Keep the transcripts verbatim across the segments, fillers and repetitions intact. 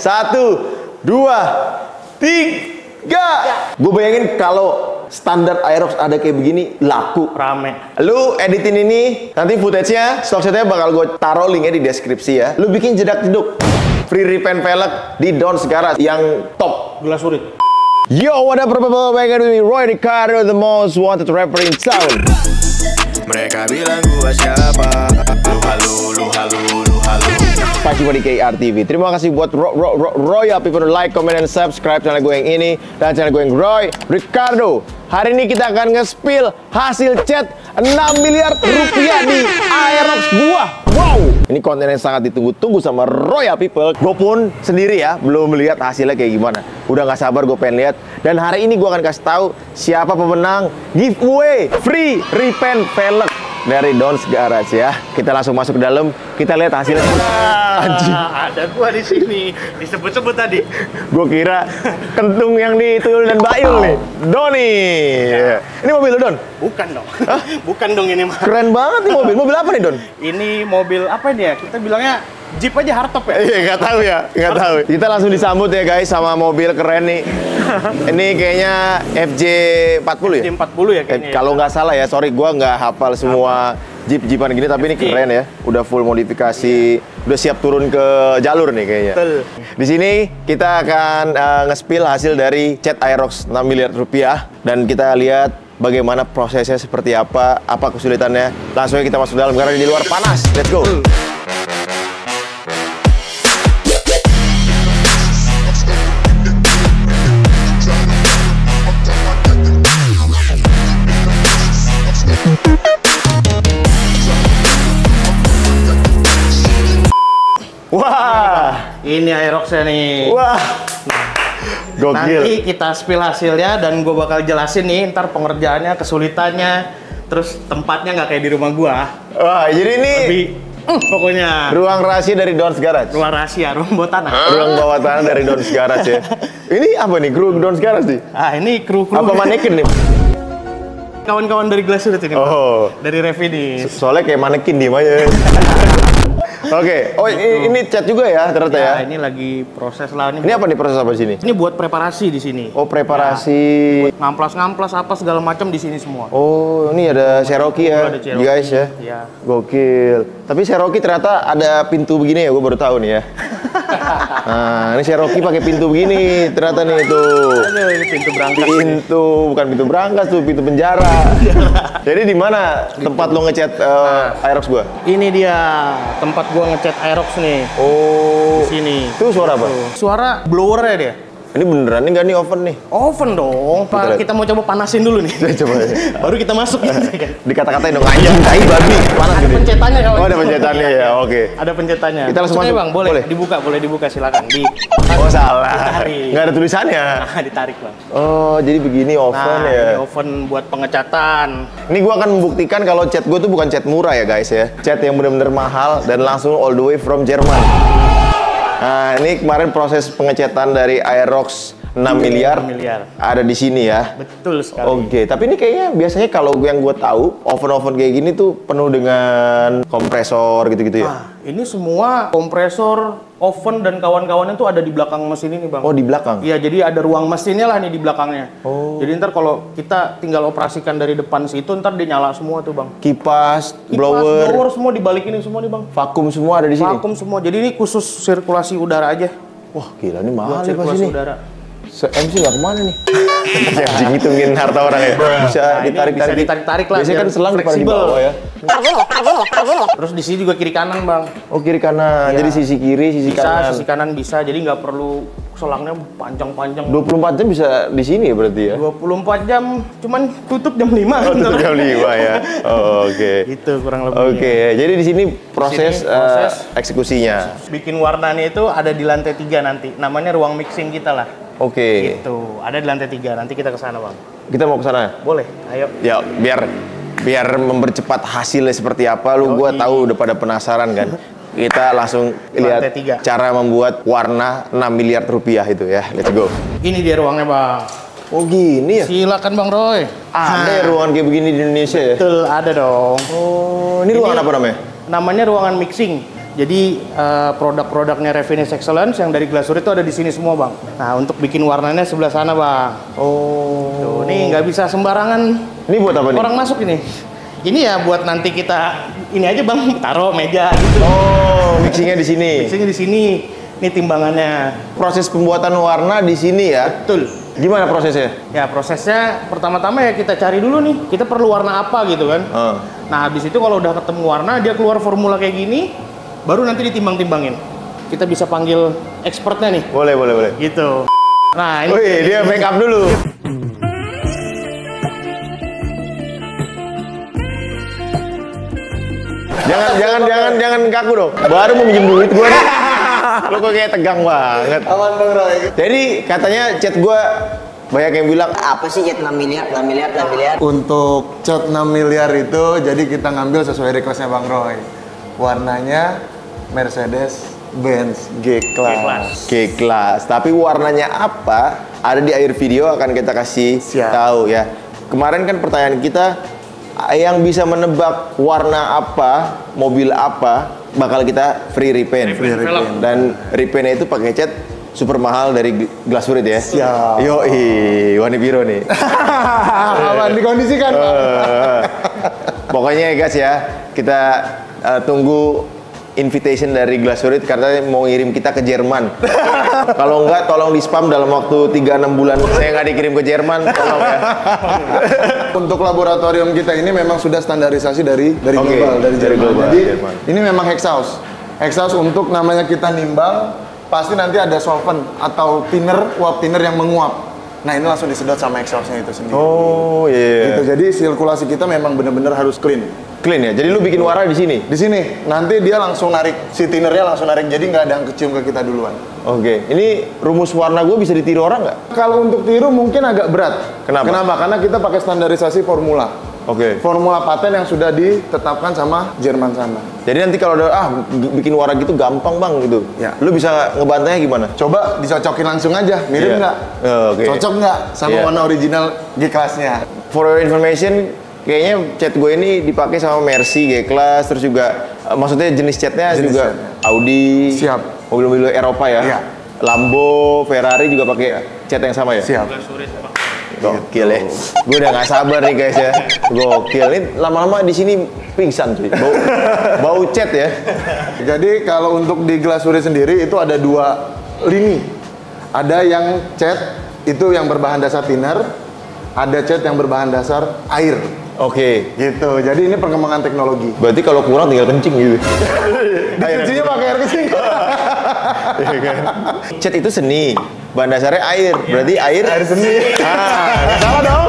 Satu, dua, tiga. Gue bayangin kalau standar Aerox ada kayak begini, laku. Rame. Lu editin ini, nanti footage-nya, stock-shotnya bakal gue taruh linknya di deskripsi ya. Lu bikin jedak-jeduk. Free repaint velg di Don's Garage yang top. Gelas urit. Yo, what up, people? Back with me, Roy Ricardo, the most wanted rapper in town. Mereka bilang gua siapa? Lu halu, lu halu, lu halu. Pak Cuma di K R T V. Terima kasih buat Ro Ro Ro Royal people like, comment, dan subscribe channel gue yang ini dan channel gue yang Roy Ricardo. Hari ini kita akan nge-spill hasil cat enam miliar rupiah di Aerox gua. Wow, ini konten yang sangat ditunggu-tunggu sama Royal people. Gue pun sendiri ya belum melihat hasilnya kayak gimana. Udah nggak sabar gue pengen lihat. Dan hari ini gue akan kasih tahu siapa pemenang giveaway free repaint velg dari Don's Garage ya. Kita langsung masuk ke dalam, kita lihat hasilnya. Anjing. Ah, ada gua di sini. Disebut-sebut tadi. Gue kira kentung yang di Tuyul dan Bayul nih. Doni. Ya. Ini mobil lo, Don? Bukan dong. Bukan dong ini mah. Keren banget nih mobil. Mobil apa nih, Don? Ini mobil apa ini ya? Kita bilangnya Jeep aja hardtop ya? Iya, nggak tahu ya, nggak tahu. Kita langsung disambut ya guys sama mobil keren nih. Ini kayaknya F J empat puluh ya? F J empat puluh ya kayaknya. Eh, kalau nggak salah ya, sorry gua nggak hafal semua Jeep-Jeepan gini, tapi ini keren ya. Udah full modifikasi, udah siap turun ke jalur nih kayaknya. Betul. Di sini kita akan uh, nge-spill hasil dari cat Aerox enam miliar rupiah dan kita lihat bagaimana prosesnya seperti apa, apa kesulitannya. Langsung aja kita masuk dalam karena di luar panas. Let's go. Wah, ini Aeroxnya nih. wah, gokil. Nanti kita spill hasilnya dan gue bakal jelasin nih ntar pengerjaannya, kesulitannya, terus tempatnya nggak kayak di rumah gua. Wah, jadi ini Lebih, uh, pokoknya ruang rahasia dari Don's Garage. ruang rahasia, ruang bawah tanah. Ruang bawah tanah dari Don's Garage ya. Ini apa nih, kru Don's Garage nih? Ah, ini kru-kru. Apa manekin nih? Kawan-kawan dari Glass Urit ini. Oh. Bang. Dari Revinis. Soalnya kayak manekin diem aja. Oke, oh ini, ini cat juga ya ternyata ya? Ya, ini lagi proses lah. Ini, Ini apa nih proses apa di sini? ini buat preparasi di sini. Oh, preparasi. Buat ngamplas-ngamplas apa segala macam di sini semua. Oh, ini ada Cherokee ya, Ada Cherokee. guys ya. Iya. Gokil. Tapi Cherokee ternyata ada pintu begini ya, gue baru tahu nih ya. Nah, ini Cherokee pakai pintu begini ternyata nih itu. Aduh, ini pintu berangkas. Pintu, bukan pintu berangkas tuh, pintu penjara. Jadi di mana tempat lo ngecat uh, Aerox gua? Ini dia tempat gua ngecat Aerox nih. Oh, Di sini. itu suara apa? Suara blowernya dia. Ini beneran nih nggak nih oven nih? Oven dong. Kita Pak, lihat. kita mau coba panasin dulu nih. Coba. Baru kita masuk ya. Dikata-katain dong, anjing, tai babi. Panas Ada gini. pencetannya kawan. Oh, ada pencetannya ya, oke. Ada pencetannya. Kita langsung Masuk aja, masuk. Bang, boleh. Boleh? Dibuka, boleh dibuka silakan. Di Oh, salah. Ditarik. Nggak ada tulisannya. Nah, ditarik, Bang. Oh, jadi begini oven Nah, ya. ini oven buat pengecatan. Ini gua akan membuktikan kalau cat gua tuh bukan cat murah ya guys ya. Cat yang bener-bener mahal dan langsung all the way from Jerman. Nah, ini kemarin proses pengecatan dari Aerox enam miliar, enam miliar. ada di sini ya. Betul sekali. Oke, tapi ini kayaknya biasanya kalau yang gue tahu oven-oven kayak gini tuh penuh dengan kompresor gitu-gitu ya. Nah, ini semua kompresor, oven dan kawan-kawannya tuh ada di belakang mesin ini, Bang. Oh, di belakang. Iya, jadi ada ruang mesinnya lah nih di belakangnya. Oh. Jadi ntar kalau kita tinggal operasikan dari depan situ, ntar dia nyala semua tuh, Bang. Kipas, Kipas, blower, blower semua dibalik ini semua nih, Bang. vakum semua ada di sini. Vakum semua. Jadi ini khusus sirkulasi udara aja. Wah, gila ini mahal Buat nih pas sirkulasi ini. udara. Se-M C nggak kemana nih? Anjing ngitungin harta orang ya. Bisa Nah, ini ditarik-tarik. bisa ditarik-tarik lah, Biasanya biar kan selang depan di fleksibel. bawah ya. Terus di sini juga kiri kanan, Bang. Oh, kiri kanan. Iya. Jadi sisi kiri, sisi Bisa, kanan. sisi kanan bisa. Jadi nggak perlu selangnya panjang-panjang. dua puluh empat jam bisa di sini ya berarti ya? dua puluh empat jam, cuman tutup jam lima. Oh, tutup jam lima ya. Oh, oke. Itu kurang lebih. Oke, jadi di sini proses, Di sini proses eh, eksekusinya. bikin warnanya itu ada di lantai tiga nanti. Namanya ruang mixing kita lah. Oke. Gitu. Ada di lantai tiga. Nanti kita ke sana, Bang. Kita mau ke sana. Boleh. Ayo. Ya, biar biar mempercepat hasilnya seperti apa, lu gua Yoi. tahu udah pada penasaran kan. Kita langsung lihat Lantai tiga. cara membuat warna enam miliar rupiah itu ya. Let's go. Ini dia ruangnya, Bang. Oh, gini ya? Silakan, Bang Roy. Ada ya ruangan kayak begini di Indonesia ya? Betul, ada dong. Oh, ini, Ini- ruangan apa namanya? Namanya ruangan mixing. Jadi uh, produk-produknya Refinish Excellence yang dari Glasurit itu ada di sini semua bang. Nah untuk bikin warnanya sebelah sana bang. Oh. Tuh, nih nggak bisa sembarangan. Ini buat apa nih? Orang masuk ini. Ini ya buat nanti kita ini aja bang, taruh meja gitu. Oh, mixingnya di sini. Mixingnya di sini. Ini timbangannya. Proses pembuatan warna di sini ya. Betul. Gimana prosesnya? Ya prosesnya pertama-tama ya kita cari dulu nih. Kita perlu warna apa gitu kan. Uh. Nah habis itu kalau udah ketemu warna, dia keluar formula kayak gini. Baru nanti ditimbang-timbangin. Kita bisa panggil expertnya nih. Boleh, boleh, boleh. Gitu. Nah, ini Wih, dia make up dulu. jangan, jangan, jangan, jangan kaku dong. Baru mau minjem duit gua nih. Lo kok kayak tegang banget. Aman Bang Roy. Jadi katanya chat gua banyak yang bilang Apa sih jet enam miliar, enam miliar, enam miliar? Untuk cat enam miliar itu, jadi kita ngambil sesuai requestnya Bang Roy. Warnanya Mercedes-Benz G-Class. G-Class. Tapi warnanya apa? Ada di akhir video akan kita kasih Siap. tahu ya. Kemarin kan pertanyaan kita, yang bisa menebak warna apa, mobil apa, bakal kita free repaint. Free repaint. Dan repaintnya itu pakai cat super mahal dari Glasurit ya. Siap. Yoi, warna biru nih. Aman dikondisikan. Eh, Pokoknya ya guys ya, kita uh, tunggu invitation dari Glasurit karena mau ngirim kita ke Jerman. Kalau enggak, tolong di spam dalam waktu tiga enam bulan. Saya nggak dikirim ke Jerman, tolong ya. Untuk laboratorium kita ini memang sudah standarisasi dari dari Oke, global, dari, dari Jerman. global, Jadi Jerman. ini memang hexhaus. Hexhaus untuk namanya kita nimbang, pasti nanti ada solvent atau thinner, uap thinner yang menguap. Nah ini langsung disedot sama exhaustnya itu sendiri. Oh iya. Gitu. Jadi sirkulasi kita memang benar-benar harus clean. Clean ya. Jadi lu bikin warna di sini. Di sini nanti dia langsung narik, si thinnernya langsung narik, jadi nggak ada yang kecium ke kita duluan. Oke. Ini rumus warna gue bisa ditiru orang nggak? Kalau untuk tiru mungkin agak berat. Kenapa? Karena kita pakai standarisasi formula. Oke. Formula paten yang sudah ditetapkan sama Jerman sana. Jadi nanti kalau udah ah bikin warna gitu gampang bang gitu. Ya. Lu bisa ngebantainya gimana? Coba dicocokin langsung aja, mirip Iya. nggak? Oh, oke. Cocok nggak sama Iya. warna original G-Class-nya? For your information, kayaknya cat gue ini dipakai sama Mercy G-Class, terus juga uh, maksudnya jenis catnya Jenis juga catnya. Audi, Siap. mobil-mobil Eropa ya, Iya. Lambo, Ferrari juga pakai cat yang sama ya. Siap. Glasurit bang. Gokil ya, gue udah nggak sabar nih guys ya, gokil. Ini lama-lama di sini pingsan cuy, bau, bau cat ya. Jadi kalau untuk di Glasurit sendiri itu ada dua lini. Ada yang cat itu yang berbahan dasar thinner, ada cat yang berbahan dasar air. Oke, Gitu. Jadi ini perkembangan teknologi. berarti kalau kurang tinggal kencing gitu. Dicucinya pakai air kencing. Cat itu seni, bahan dasarnya air, berarti air. Air seni. Ah, nggak salah dong.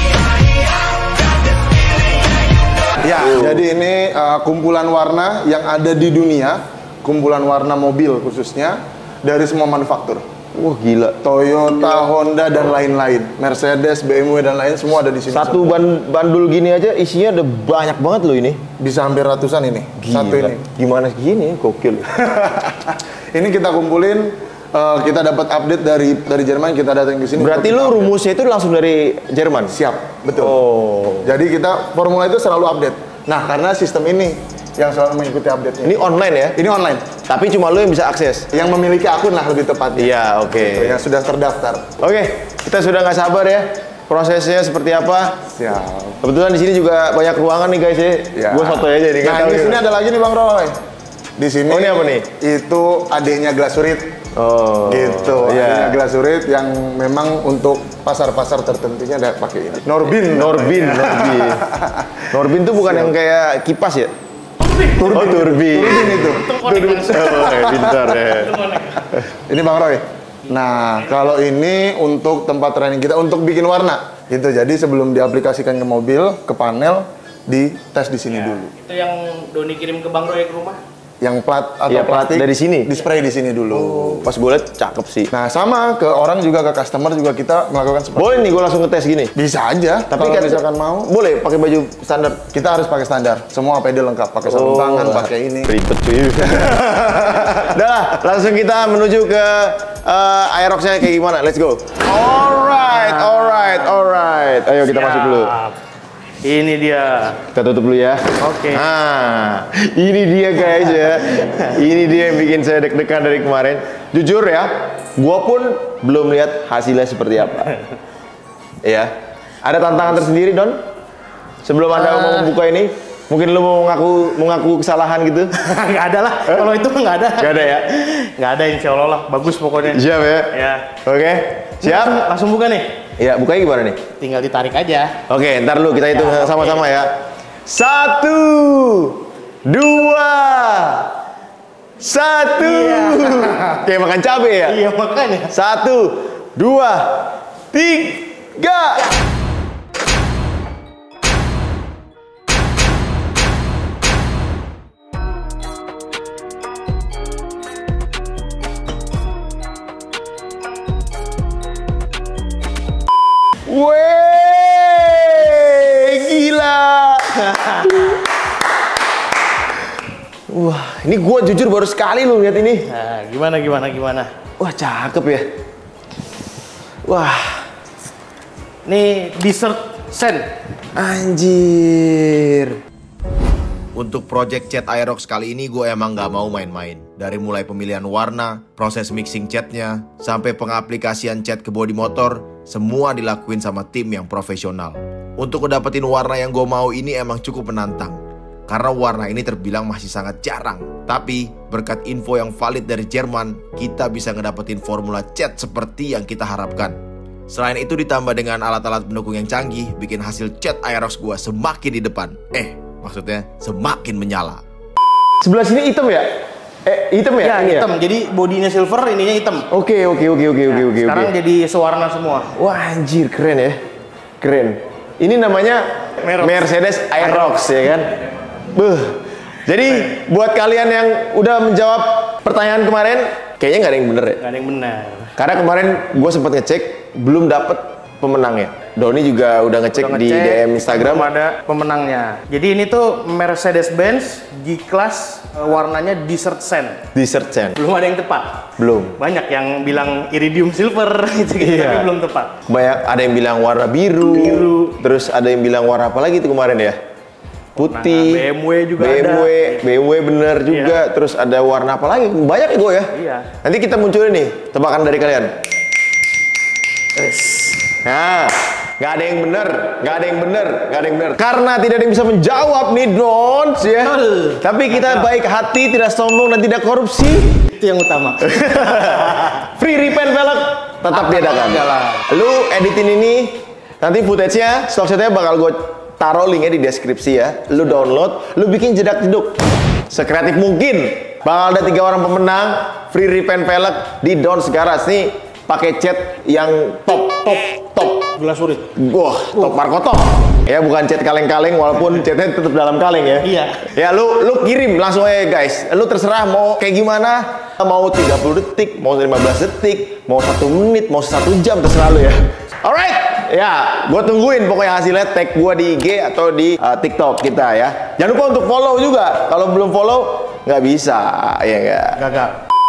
Ya, jadi ini uh, kumpulan warna yang ada di dunia, kumpulan warna mobil khususnya dari semua manufaktur. Wah gila. Toyota, Honda dan lain-lain, Mercedes, B M W dan lain semua ada di sini. Satu ban bandul gini aja isinya ada banyak banget loh ini. Bisa hampir ratusan ini. Satu Gila. ini. Gimana gini? Gokil. Ini kita kumpulin, uh, kita dapat update dari dari Jerman, kita datang ke sini. Berarti untuk lu kita rumusnya itu langsung dari Jerman? update. Siap, betul. Oh. Jadi kita formula itu selalu update. Nah, karena sistem ini yang selalu mengikuti update-nya. Ini online ya? Ini online. Tapi cuma lu yang bisa akses? Yang memiliki akun lah lebih tepatnya. Iya, oke. Gitu, yang sudah terdaftar. Oke, kita sudah nggak sabar ya. Prosesnya seperti apa? Siap. Kebetulan di sini juga banyak ruangan nih guys ya. Ya. Gua sotoy aja nih. nggak Nah, tahu di gitu. sini ada lagi nih Bang Roy. Di sini. Oh, ini apa nih? Itu adiknya Glasurit. Oh. Gitu. Adiknya Iya. Glasurit yang memang untuk pasar-pasar tertentunya ada pakai ini. Norbin. Norbin, Norbin. Norbin tuh bukan yang kayak kipas ya? Turbin. Oh, turbin. Turbin itu. Turbin langsung. Oh, pintar ya. Ini Bang Roy. Nah, kalau ini untuk tempat training kita untuk bikin warna. Gitu. Jadi sebelum diaplikasikan ke mobil, ke panel, dites di sini dulu. Itu yang Doni kirim ke Bang Roy ke rumah. Yang plat atau Iya, plat plastik dari sini? di spray di sini dulu. Pas gue liat cakep sih. Nah, sama ke orang juga, ke customer juga kita melakukan seperti Boleh nih gue langsung ngetes gini. bisa aja. Tapi kalau kan misalkan mau, boleh pakai baju standar. kita harus pakai standar. Semua A P D lengkap, pakai sarung tangan, pakai ini. Ribet cuy. Udah lah, langsung kita menuju ke uh, Aerox-nya kayak gimana. Let's go. Alright, alright, alright. Ayo kita masuk dulu. Ini dia. Kita tutup dulu ya. Oke. Nah, ini dia guys ya. Ini dia yang bikin saya deg-degan dari kemarin. Jujur ya, gua pun belum lihat hasilnya seperti apa. Ya. Ada tantangan tersendiri, Don? Sebelum Anda mau membuka ini, mungkin lu mau ngaku mengaku kesalahan gitu? Nggak ada lah. Kalau itu nggak ada. Nggak ada ya? Nggak ada, insya Allah lah. Bagus pokoknya. Siap ya? Ya. Oke. Siap? Langsung, langsung buka nih. Ya, bukanya gimana nih? Tinggal ditarik aja. Oke, ntar lu kita hitung Ya, sama-sama ya. Satu, dua, satu. Iya. Kayak makan cabai ya? Iya, makanya. Satu, dua, tiga. Weh, gila. Wah, ini gua jujur baru sekali lu lihat ini. Nah, gimana, gimana, gimana? Wah, cakep ya. Wah, Nih, dessert sen. anjir. Untuk project cat Aerox kali ini gue emang gak mau main-main. Dari mulai pemilihan warna, proses mixing catnya, sampai pengaplikasian cat ke bodi motor, semua dilakuin sama tim yang profesional. Untuk ngedapetin warna yang gue mau ini emang cukup menantang. Karena warna ini terbilang masih sangat jarang. Tapi berkat info yang valid dari Jerman, kita bisa ngedapetin formula cat seperti yang kita harapkan. Selain itu ditambah dengan alat-alat pendukung yang canggih, bikin hasil cat Aerox gue semakin di depan. Eh, maksudnya semakin menyala. Sebelah sini hitam ya? Eh, hitam ya? Ya, Ini hitam. Jadi bodinya silver, ininya hitam. Oke, oke, oke, oke, oke, oke. Sekarang oke. jadi sewarna semua. Wah, anjir, keren ya. Keren. Ini namanya Aerox. Mercedes Aerox ya kan? Beuh. Jadi buat kalian yang udah menjawab pertanyaan kemarin, kayaknya nggak ada yang bener ya? Nggak ada yang benar. Karena kemarin gue sempat ngecek, belum dapet pemenangnya. Doni juga udah ngecek, Udah di ngecek, D M Instagram. belum ada pemenangnya. Jadi ini tuh Mercedes-Benz G-Class, eh, warnanya dessert sand. Dessert Sen. Belum ada yang tepat. Belum. Banyak yang bilang iridium silver gitu, gitu Iya. tapi belum tepat. Banyak, ada yang bilang warna biru, Biru. terus ada yang bilang warna apa lagi itu kemarin ya? Putih. Nah, B M W juga B M W, ada. B M W bener juga. Terus ada warna apa lagi? Banyak ya gue ya? Iya. Nanti kita munculin nih, tebakan dari kalian. Nah, nggak ada yang bener, nggak ada yang bener, nggak ada yang bener. Karena tidak ada yang bisa menjawab nih, Dons ya. Betul. Tapi kita baik hati, tidak sombong dan tidak korupsi. Itu yang utama. Free repaint velg tetap diadakan. Lu editin ini, nanti footage-nya, stock-nya bakal gue taruh linknya di deskripsi ya. Lu download, lu bikin jedak-jeduk sekreatif mungkin. Bakal ada tiga orang pemenang free repaint velg di Dons Garage nih. Pakai cat yang top, top, top. Glasurit. Wah, top markotop. Ya bukan cat kaleng-kaleng, walaupun catnya tetap dalam kaleng ya. Iya. Ya lu lu kirim langsung aja guys. Lu terserah mau kayak gimana. Mau tiga puluh detik, mau lima belas detik, mau satu menit, mau satu jam, terserah lu ya. Alright. Ya, gue tungguin pokoknya hasilnya, tag gue di I G atau di uh, TikTok kita ya. Jangan lupa untuk follow juga. Kalau belum follow nggak bisa, ya nggak. Gagal.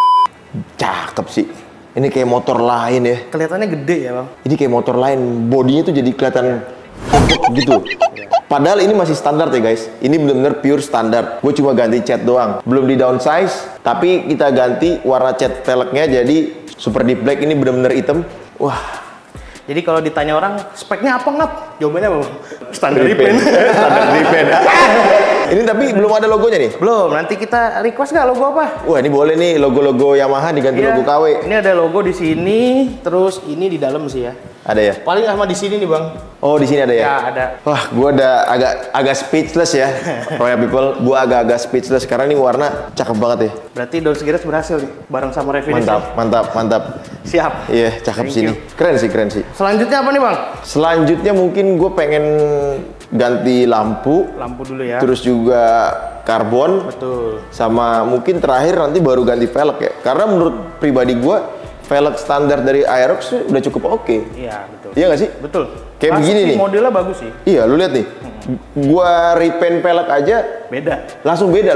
Cakep sih. Ini kayak motor lain ya. Kelihatannya gede ya, Bang. Ini kayak motor lain, bodinya tuh jadi kelihatan empuk gitu. Padahal ini masih standar ya guys. Ini bener-bener pure standar. Gue cuma ganti cat doang, belum di downsize. Tapi kita ganti warna cat velgnya jadi super deep black. Ini bener-bener hitam. Wah. Jadi kalau ditanya orang, speknya apa ngap? Jawabannya apa? Standar repaint. Standar repaint. Ini tapi belum ada logonya nih. Belum, nanti kita request nggak logo apa? Wah, ini boleh nih logo-logo Yamaha diganti Iya. logo K W. Ini ada logo di sini, terus ini di dalam sih ya. Ada ya? Paling sama di sini nih, Bang. Oh, di sini ada ya? Ya, ada. Wah, gua ada agak agak speechless ya. Royal People, gua agak-agak speechless karena ini warna cakep banget ya. Berarti Dons Garage berhasil nih, bareng sama Refinish. Mantap, mantap, mantap. Siap. Iya, cakep Thank sini. you. Keren sih, keren sih. Selanjutnya apa nih, Bang? Selanjutnya mungkin gue pengen ganti lampu, Lampu dulu ya. terus juga karbon, Betul. sama mungkin terakhir nanti baru ganti velg ya. Karena menurut pribadi gue, velg standar dari Aerox tuh udah cukup oke. Iya, betul. Iya nggak sih? Betul. Kayak Pasti begini nih. modelnya bagus sih. Iya, lu lihat nih. Gua repaint velg aja Beda. langsung beda loh.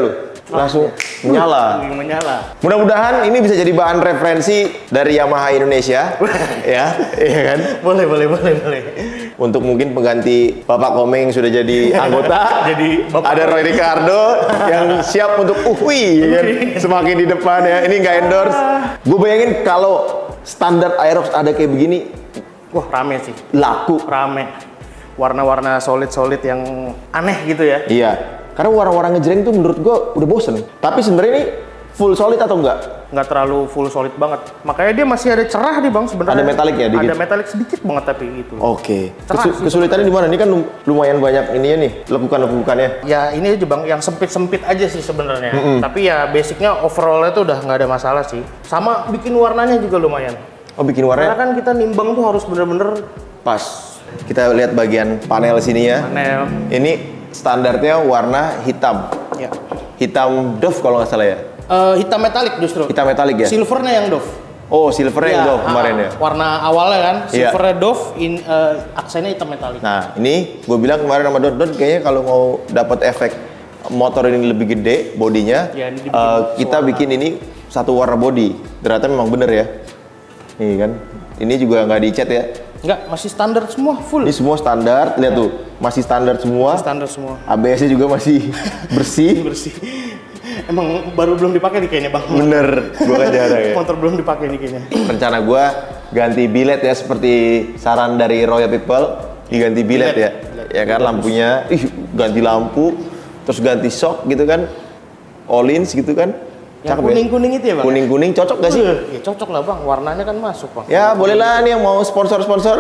langsung menyala. Langsung menyala. Mudah-mudahan ini bisa jadi bahan referensi dari Yamaha Indonesia, ya, iya kan? Boleh, boleh, boleh, boleh. Untuk mungkin pengganti Bapak Komeng sudah jadi anggota, Jadi Bapak ada Roy Ricardo yang siap untuk uhui, ya kan? Semakin di depan ya. Ini nggak endorse. Gue bayangin kalau standar Aerox ada kayak begini, Wah, rame sih. laku. Rame. Warna-warna solid-solid yang aneh gitu ya. Iya. Karena warna-warna ngejreng tuh menurut gue udah bosen. Tapi sebenarnya ini full solid atau enggak? Nggak terlalu full solid banget. Makanya dia masih ada cerah nih bang sebenarnya. Ada metalik ya dikit? Ada metalik sedikit banget tapi gitu. Oke. Cerah Kesu- sih kesulitannya di mana? Ini kan lum- lumayan banyak ini ya nih, lekukan-lekukannya. Ya ini aja bang, yang sempit-sempit aja sih sebenarnya. Tapi ya basicnya overallnya tuh udah nggak ada masalah sih. Sama bikin warnanya juga lumayan. Oh, bikin Karena warnanya kan kita nimbang tuh harus bener-bener pas. Kita lihat bagian panel sini ya. panel. Ini standarnya warna hitam. Ya. Hitam Dove kalau nggak salah ya. Eh, hitam metalik justru. Hitam metalik ya. Silvernya yang Dove. Oh, silvernya yang Iya, Dove kemarin ah, ya. Warna awalnya kan, Iya. silvernya Dove, in, eh, aksennya hitam metalik. Nah, ini gue bilang kemarin sama Don Don kayaknya kalau mau dapat efek motor ini lebih gede bodinya, Ya, ini dibikin eh, kita warna. bikin ini satu warna body. Ternyata memang bener ya. Nih kan, ini juga nggak dicat ya. Enggak, masih standar semua, full. Ini semua standar, lihat tuh, masih standar semua. Standar semua. A B S-nya juga masih bersih. Bersih. Emang baru belum dipakai nih kayaknya bang. Bener, gua kan jarang ya. Motor belum dipakai nih kayaknya. Rencana gua ganti bilet ya seperti saran dari Royal People, diganti bilet, Bilet, ya. bilet. Ya kan lampunya, ih ganti lampu, terus ganti shock gitu kan. All-ins gitu kan. Yang Cakep ya? kuning-kuning itu ya bang? Kuning-kuning cocok gak sih? Ya cocok lah bang, warnanya kan masuk bang. Ya boleh lah nih yang mau sponsor-sponsor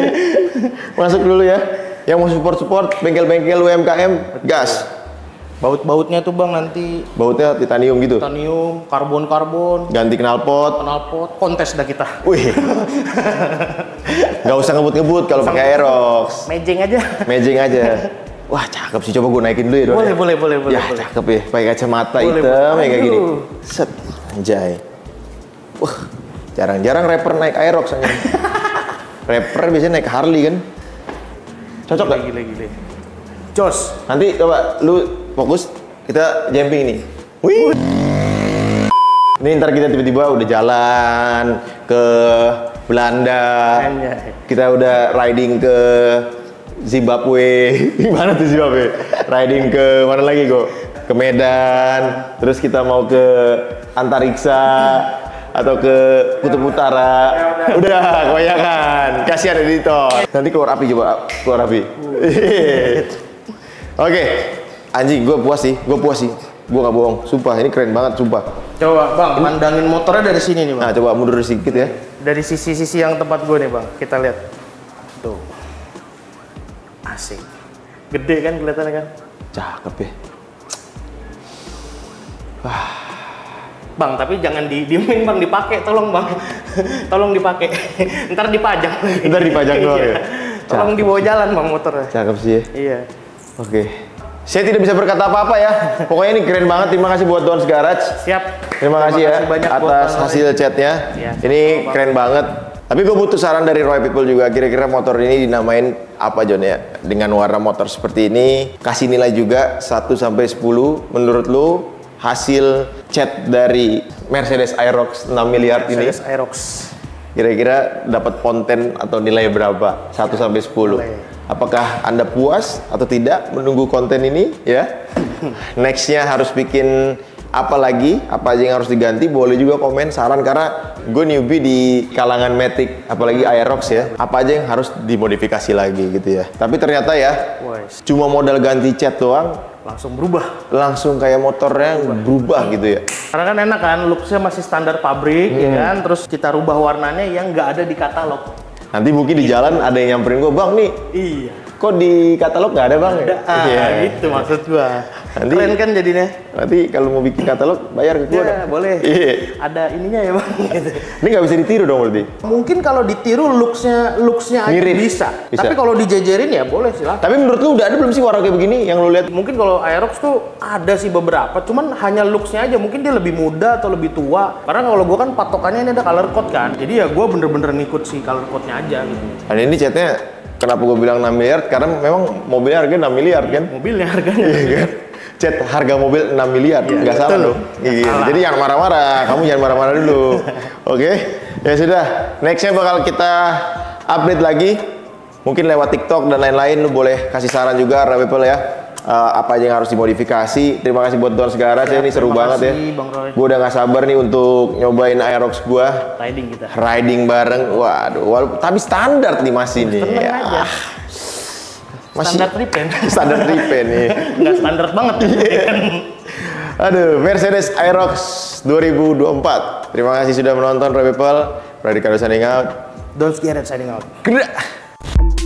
masuk dulu ya. Yang mau support-support bengkel-bengkel U M K M, gas. Baut-bautnya tuh bang nanti Bautnya titanium gitu. titanium, karbon-karbon, Ganti knalpot. knalpot, kontes dah kita. Wih. Gak usah ngebut-ngebut kalau pakai Aerox. Mejeng aja. Mejeng aja. Wah cakep sih, coba gue naikin dulu ya Don. Boleh, ya. boleh, boleh, boleh, Ya boleh. cakep ya, pakai kacamata Boleh, hitam boleh. ya kayak gini. Aduh. Set, anjay. Wah, jarang-jarang rapper naik Aerox aja. Rapper biasanya naik Harley kan. Cocok gak? Gile, gile. Jos. Nanti coba lu fokus, kita jumping nih. Wih. Ini ntar kita tiba-tiba udah jalan ke Belanda. Anjay. Kita udah riding ke Zimbabwe. Gimana tuh Zimbabwe? Riding ke mana lagi kok? Ke Medan. Terus kita mau ke antariksa atau ke Kutub Utara. Udah, kebanyakan. Kasihan editor. Nanti keluar api coba, keluar api. Oke. Anjing, gue puas sih. Gue puas sih. Gue gak bohong. Sumpah, ini keren banget, sumpah. Coba bang, pandangin motornya dari sini nih bang. Nah, coba mundur sedikit ya. Dari sisi-sisi yang tempat gue nih bang, kita lihat. Tuh. Asik. Gede kan kelihatannya kan? Cakep ya. Bang, tapi jangan didiemin bang, dipakai, tolong bang. Tolong dipakai. Ntar dipajang. Ntar dipajang doang Iya. ya? Tolong dibawa jalan bang motornya. Cakep sih ya. Iya. Oke. Saya tidak bisa berkata apa-apa ya. Pokoknya ini keren banget. Terima kasih buat Don's Garage. Siap. Terima kasih ya banyak buat atas Bang hasil Roy. chatnya. Iya, Ini sama-sama, keren banget. Tapi gue butuh saran dari Roy People juga. Kira-kira motor ini dinamain apa John ya? Dengan warna motor seperti ini. Kasih nilai juga satu sampai sepuluh. Menurut lu hasil chat dari Mercedes Aerox enam miliar ini Mercedes Aerox. kira-kira dapat konten atau nilai berapa? satu sampai sepuluh. Boleh. Apakah Anda puas atau tidak menunggu konten ini ya? Nextnya harus bikin apa lagi? Apa aja yang harus diganti? Boleh juga komen saran karena gue newbie di kalangan Matic, apalagi Aerox ya. Apa aja yang harus dimodifikasi lagi gitu ya. Tapi ternyata ya Wes. cuma modal ganti cat doang Langsung berubah. langsung kayak motornya berubah gitu ya. Karena kan enak kan, looksnya masih standar pabrik, ya kan? Terus kita rubah warnanya yang nggak ada di katalog. Nanti mungkin di jalan ada yang nyamperin gue, "Bang nih, Iya. kok di katalog nggak ada Bang?" ya?" Ah, Iya. gitu maksud gua. Nanti- Keren kan jadinya? Nanti kalau mau bikin katalog bayar ke gue Ya, boleh. Iya. Ada ininya ya bang. Gitu. Ini nggak bisa ditiru dong berarti. Mungkin kalau ditiru looksnya looksnya aja Mirip. bisa. Bisa. Tapi kalau dijejerin ya boleh silakan. Tapi menurut lu udah ada belum sih warna kayak begini yang lu lihat? Mungkin kalau Aerox tuh ada sih beberapa, cuman hanya looksnya aja. Mungkin dia lebih muda atau lebih tua. Karena kalau gua kan patokannya ini ada color code kan. Jadi ya gua bener-bener ngikut si color code-nya aja gitu. Dan ini catnya kenapa gue bilang enam miliar? Karena memang mobilnya harganya enam miliar kan? Mobilnya harganya. Iya kan? Chat harga mobil enam miliar, Iya, nggak salah betul. dong. Iya. salah. Jadi jangan marah-marah, kamu jangan marah-marah dulu. Oke, ya sudah. Nextnya bakal kita update lagi. Mungkin lewat TikTok dan lain-lain. Lu boleh kasih saran juga, Roy People ya. Uh, apa aja yang harus dimodifikasi. Terima kasih buat Don Segara, saya ini seru terima banget ya. kasih, Bang Roy. Gue udah gak sabar nih untuk nyobain Aerox gua. Riding kita. Riding bareng, waduh, walaupun, tapi standar nih masih nih. Tenang Ya. aja. Masih Standar tripen. standar tripen nih. Nggak standar banget. Aduh, Mercedes Aerox dua ribu dua puluh empat. Terima kasih sudah menonton, Roy People. Roy Ricardo signing out. Don't scare it signing out. Gerak.